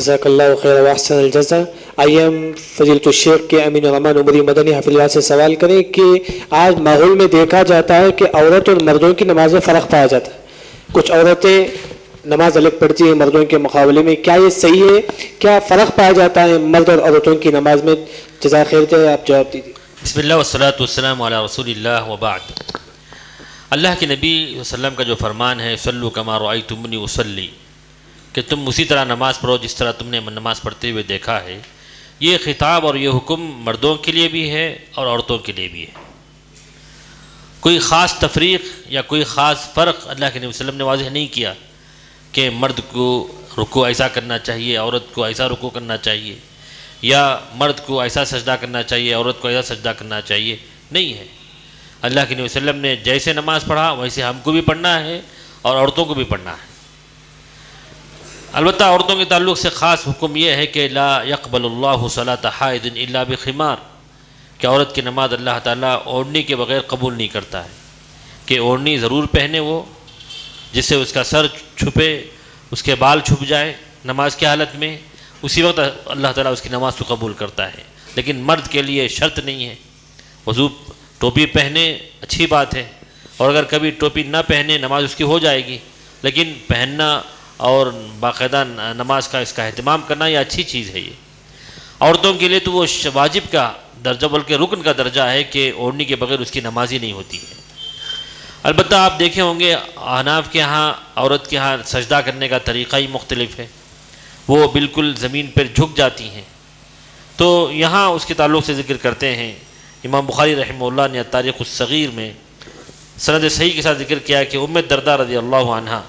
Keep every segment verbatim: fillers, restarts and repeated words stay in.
جزاک اللہ خیر و احسن الجزا۔ آئیے ہم فضیلۃ الشیخ کے امین الرحمن عمری مدنی حفظہ اللہ سے سوال کریں کہ آج ماحول میں دیکھا جاتا ہے کہ عورت اور مردوں کی نماز میں فرق پایا جاتا ہے، کچھ عورتیں نماز الگ پڑھتی ہیں مردوں کے مقابلے میں، کیا یہ صحیح ہے؟ کیا فرق پایا جاتا ہے مرد اور عورتوں کی نماز میں؟ جزاک خیر دے، آپ جواب دیجیے۔ بسم اللہ والصلاة والسلام علی رسول اللہ وبعد۔ اللہ کے نبی صلی اللہ علیہ وسلم کا جو فرمان ہے صلو کما رأیتمونی اصلی، کہ تم اسی طرح نماز پڑھو جس طرح تم نے نماز پڑھتے ہوئے دیکھا ہے، یہ خطاب اور یہ حکم مردوں کے لیے بھی ہے اور عورتوں کے لیے بھی ہے۔ کوئی خاص تفریق یا کوئی خاص فرق اللہ کے نبی صلی اللہ علیہ وسلم نے واضح نہیں کیا کہ مرد کو رکوع ایسا کرنا چاہیے، عورت کو ایسا رکوع کرنا چاہیے، یا مرد کو ایسا سجدہ کرنا چاہیے، عورت کو ایسا سجدہ کرنا چاہیے، نہیں ہے۔ اللہ کے نبی صلی اللہ علیہ وسلم نے جیسے نماز پڑھا ویسے ہم کو بھی پڑھنا ہے اور عورتوں کو بھی پڑھنا ہے۔ البتہ عورتوں کے تعلق سے خاص حکم یہ ہے کہ لا يقبل اللہ صلاۃ حائض الا بخمار، کہ عورت کی نماز اللہ تعالیٰ اوڑھنی کے بغیر قبول نہیں کرتا ہے، کہ اوڑھنی ضرور پہنے وہ، جس سے اس کا سر چھپے، اس کے بال چھپ جائے نماز کی حالت میں، اسی وقت اللہ تعالیٰ اس کی نماز کو قبول کرتا ہے۔ لیکن مرد کے لیے شرط نہیں ہے، وضو ٹوپی پہنے اچھی بات ہے، اور اگر کبھی ٹوپی نہ پہنے نماز اس کی ہو جائے گی، لیکن پہننا اور باقاعدہ نماز کا اس کا اہتمام کرنا یہ اچھی چیز ہے۔ یہ عورتوں کے لیے تو وہ واجب کا درجہ بلکہ رکن کا درجہ ہے کہ اوڑھنی کے بغیر اس کی نماز ہی نہیں ہوتی ہے۔ البتہ آپ دیکھے ہوں گے احناف کے ہاں عورت کے ہاں سجدہ کرنے کا طریقہ ہی مختلف ہے، وہ بالکل زمین پر جھک جاتی ہیں۔ تو یہاں اس کے تعلق سے ذکر کرتے ہیں امام بخاری رحمہ اللہ نے تاریخ الصغیر میں سند صحیح کے ساتھ ذکر کیا کہ ام الدرداء رضی اللہ عنہا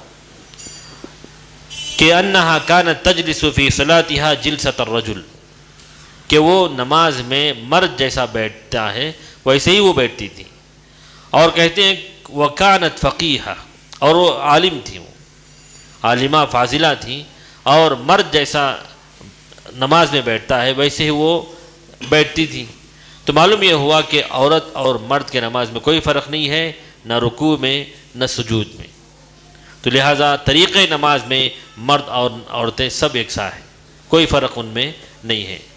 کہ انہا کانت تجلس فی صلاتها جلسۃ الرجل، کہ وہ نماز میں مرد جیسا بیٹھتا ہے ویسے ہی وہ بیٹھتی تھی، اور کہتے ہیں وکانت فقیہہ، اور وہ عالم تھی، وہ عالمہ فاضلہ تھی، اور مرد جیسا نماز میں بیٹھتا ہے ویسے ہی وہ بیٹھتی تھی۔ تو معلوم یہ ہوا کہ عورت اور مرد کے نماز میں کوئی فرق نہیں ہے، نہ رکوع میں نہ سجود میں۔ تو لہٰذا طریقۂ نماز میں مرد اور عورتیں سب یکساں ہیں، کوئی فرق ان میں نہیں ہے۔